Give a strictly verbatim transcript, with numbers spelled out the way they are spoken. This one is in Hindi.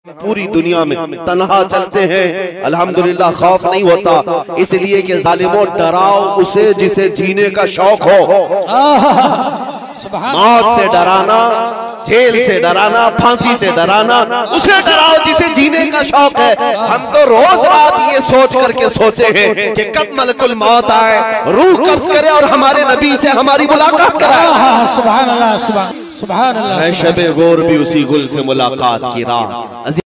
पूरी दुनिया में तन्हा चलते हैं, अल्हम्दुलिल्लाह खौफ नहीं होता, इसलिए कि जालिमों डराओ उसे जिसे जीने का शौक हो। मौत से डराना, जेल से डराना, फांसी से डराना, उसे डराओ जिसे जीने का शौक है। हम तो रोज रात ये सोच करके सोते हैं कि कब मलकुल मौत आए, रूह कब्ज करे और हमारे नबी से हमारी मुलाकात कराए। सुभान अल्लाह, सुभान अल्लाह। शबे गोर भी उसी गुल से मुलाकात की राह।